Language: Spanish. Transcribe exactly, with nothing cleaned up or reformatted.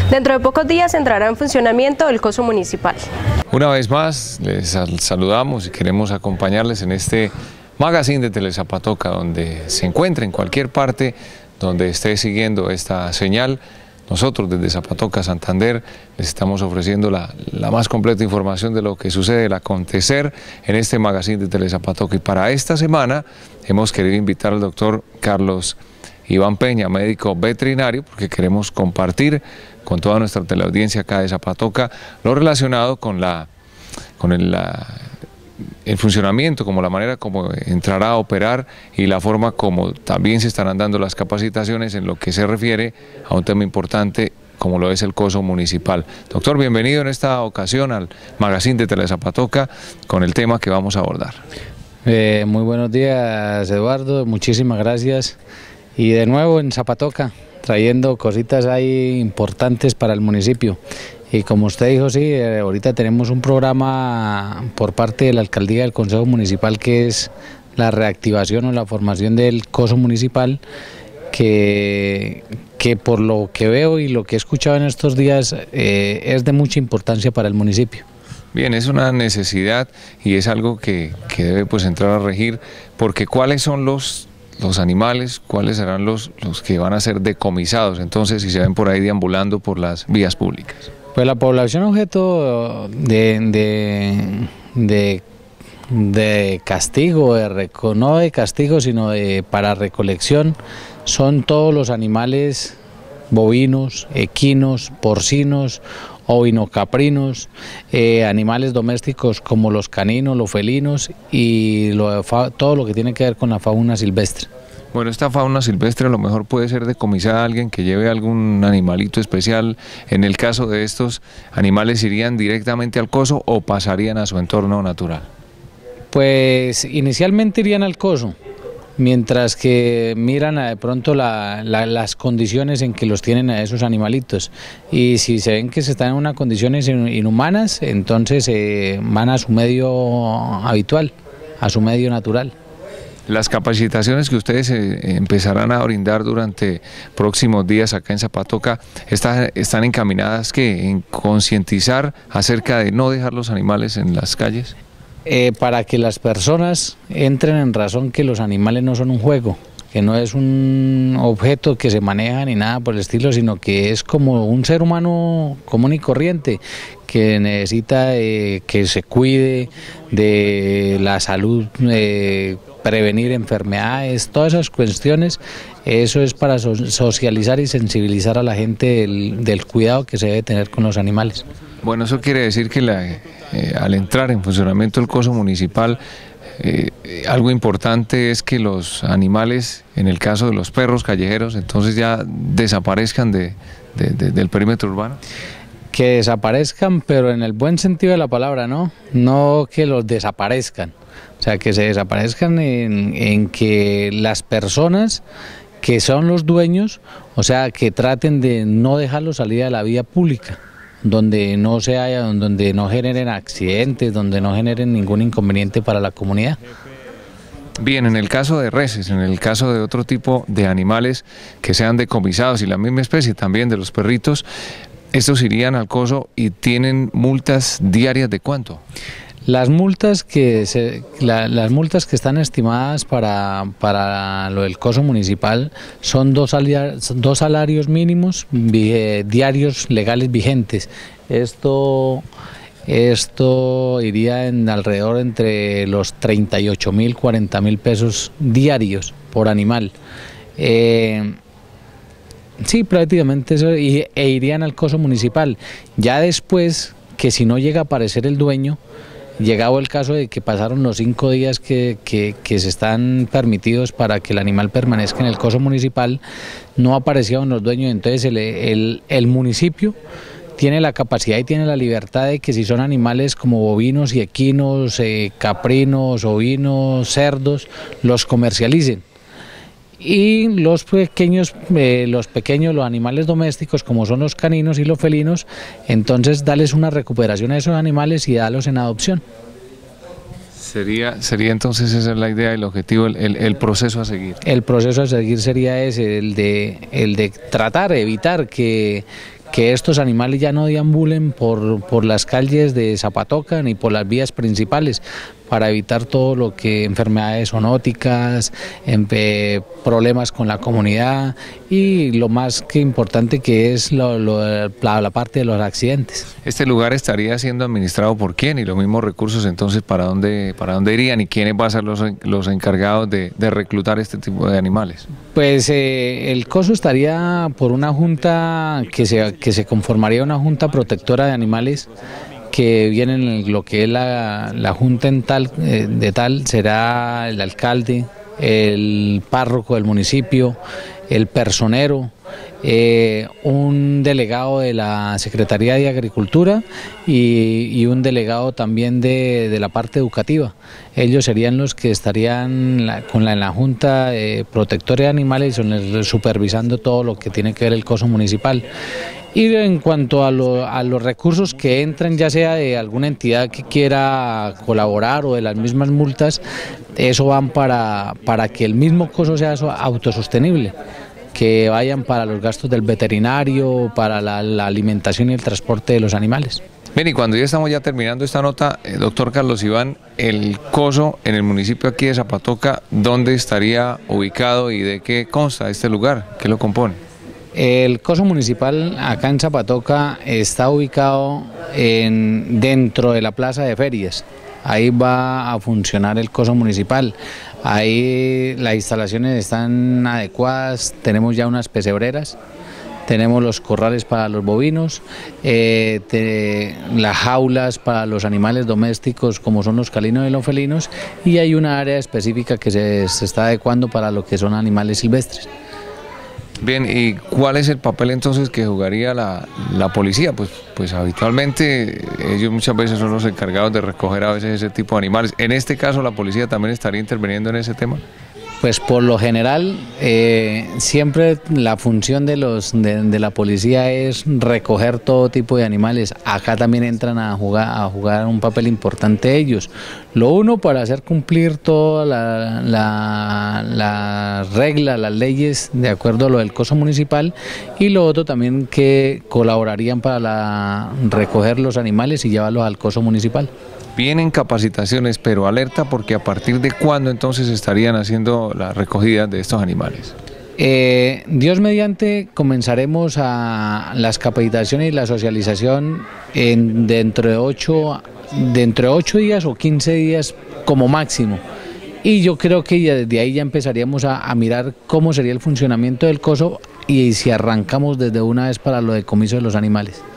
Dentro de pocos días entrará en funcionamiento el coso municipal. Una vez más les saludamos y queremos acompañarles en este magazine de Telezapatoca, donde se encuentre en cualquier parte donde esté siguiendo esta señal. Nosotros desde Zapatoca, Santander, les estamos ofreciendo la, la más completa información de lo que sucede, el acontecer en este magazine de Telezapatoca. Y para esta semana hemos querido invitar al doctor Carlos Iván Peña, médico veterinario, porque queremos compartir con toda nuestra teleaudiencia acá de Zapatoca lo relacionado con, la, con el, la, el funcionamiento, como la manera como entrará a operar y la forma como también se estarán dando las capacitaciones en lo que se refiere a un tema importante como lo es el coso municipal. Doctor, bienvenido en esta ocasión al magazine de Telezapatoca con el tema que vamos a abordar. Eh, muy buenos días, Eduardo, muchísimas gracias. Y de nuevo en Zapatoca, trayendo cositas ahí importantes para el municipio. Y como usted dijo, sí, ahorita tenemos un programa por parte de la Alcaldía del Consejo Municipal que es la reactivación o la formación del coso municipal, que, que por lo que veo y lo que he escuchado en estos días eh, es de mucha importancia para el municipio. Bien, es una necesidad y es algo que, que debe pues entrar a regir, porque ¿cuáles son los... los animales, cuáles serán los, los que van a ser decomisados entonces si se ven por ahí deambulando por las vías públicas? Pues la población objeto de, de, de, de castigo, de, no de castigo sino de, para recolección, son todos los animales bovinos, equinos, porcinos, ovinocaprinos, eh, animales domésticos como los caninos, los felinos y lo, todo lo que tiene que ver con la fauna silvestre. Bueno, esta fauna silvestre a lo mejor puede ser decomisada a alguien que lleve algún animalito especial. En el caso de estos animales, ¿irían directamente al coso o pasarían a su entorno natural? Pues inicialmente irían al coso, mientras que miran de pronto la, la, las condiciones en que los tienen a esos animalitos, y si se ven que se están en unas condiciones inhumanas, entonces eh, van a su medio habitual, a su medio natural. Las capacitaciones que ustedes eh, empezarán a brindar durante próximos días acá en Zapatoca está, están encaminadas ¿qué? En concientizar acerca de no dejar los animales en las calles. Eh, para que las personas entren en razón que los animales no son un juego, que no es un objeto que se maneja ni nada por el estilo, sino que es como un ser humano común y corriente que necesita eh, que se cuide de la salud, eh, prevenir enfermedades, todas esas cuestiones. Eso es para so socializar y sensibilizar a la gente del, del cuidado que se debe tener con los animales. Bueno, eso quiere decir que la, eh, al entrar en funcionamiento el coso municipal, eh, algo importante es que los animales, en el caso de los perros callejeros, entonces ya desaparezcan de, de, de, del perímetro urbano. Que desaparezcan, pero en el buen sentido de la palabra, ¿no? No que los desaparezcan. O sea, que se desaparezcan en, en que las personas que son los dueños, o sea, que traten de no dejarlos salir a la vía pública, donde no se haya, donde no generen accidentes, donde no generen ningún inconveniente para la comunidad. Bien, en el caso de reses, en el caso de otro tipo de animales que sean decomisados y la misma especie también de los perritos, estos irían al coso y tienen multas diarias ¿de cuánto? Las multas que se, la, las multas que están estimadas para, para lo del coso municipal son dos, salia, dos salarios mínimos vi, diarios legales vigentes. Esto, esto iría en alrededor entre los treinta y ocho mil, cuarenta mil pesos diarios por animal. Eh, sí, prácticamente eso, y, e irían al coso municipal. Ya después, que si no llega a aparecer el dueño, llegado el caso de que pasaron los cinco días que, que, que se están permitidos para que el animal permanezca en el coso municipal, no aparecieron los dueños, entonces el, el, el municipio tiene la capacidad y tiene la libertad de que si son animales como bovinos y equinos, eh, caprinos, ovinos, cerdos, los comercialicen. Y los pequeños, eh, los pequeños, los animales domésticos como son los caninos y los felinos, entonces darles una recuperación a esos animales y darlos en adopción. Sería, sería entonces esa es la idea, el objetivo, el, el, el proceso a seguir. El proceso a seguir sería ese, el de, el de tratar, evitar que, que estos animales ya no deambulen por, por las calles de Zapatoca ni por las vías principales, para evitar todo lo que enfermedades zoonóticas, eh, problemas con la comunidad y lo más que importante que es lo, lo, la, la parte de los accidentes. ¿Este lugar estaría siendo administrado por quién? Y los mismos recursos, entonces, ¿para dónde, para dónde irían? ¿Y quiénes van a ser los, los encargados de, de reclutar este tipo de animales? Pues eh, el coso estaría por una junta que se, que se conformaría una junta protectora de animales, que vienen lo que es la, la junta en tal, eh, de tal, será el alcalde, el párroco del municipio, el personero, eh, un delegado de la Secretaría de Agricultura y, y un delegado también de, de la parte educativa. Ellos serían los que estarían la, con la, en la Junta eh, Protectora de Animales, supervisando todo lo que tiene que ver el coso municipal. Y en cuanto a, lo, a los recursos que entran, ya sea de alguna entidad que quiera colaborar o de las mismas multas, eso van para, para que el mismo coso sea autosostenible, que vayan para los gastos del veterinario, para la, la alimentación y el transporte de los animales. Bien, y cuando ya estamos ya terminando esta nota, eh, doctor Carlos Iván, el coso en el municipio aquí de Zapatoca, ¿dónde estaría ubicado y de qué consta este lugar? ¿Qué lo compone? El coso municipal acá en Zapatoca está ubicado en, dentro de la plaza de ferias. Ahí va a funcionar el coso municipal. Ahí las instalaciones están adecuadas, tenemos ya unas pesebreras, tenemos los corrales para los bovinos, eh, te, las jaulas para los animales domésticos como son los caninos y los felinos, y hay una área específica que se, se está adecuando para lo que son animales silvestres. Bien, ¿y cuál es el papel entonces que jugaría la, la policía? Pues, pues habitualmente ellos muchas veces son los encargados de recoger a veces ese tipo de animales. En este caso, ¿la policía también estaría interviniendo en ese tema? Pues por lo general, eh, siempre la función de, los, de, de la policía es recoger todo tipo de animales. Acá también entran a jugar, a jugar un papel importante ellos. Lo uno, para hacer cumplir todas las la, la reglas, las leyes de acuerdo a lo del coso municipal, y lo otro también que colaborarían para la, recoger los animales y llevarlos al coso municipal. Vienen capacitaciones, pero alerta, porque a partir de cuándo entonces estarían haciendo la recogida de estos animales. Eh, Dios mediante comenzaremos a las capacitaciones y la socialización en, dentro de ocho, dentro de ocho días o quince días como máximo. Y yo creo que ya desde ahí ya empezaríamos a, a mirar cómo sería el funcionamiento del coso y si arrancamos desde una vez para lo decomiso de los animales.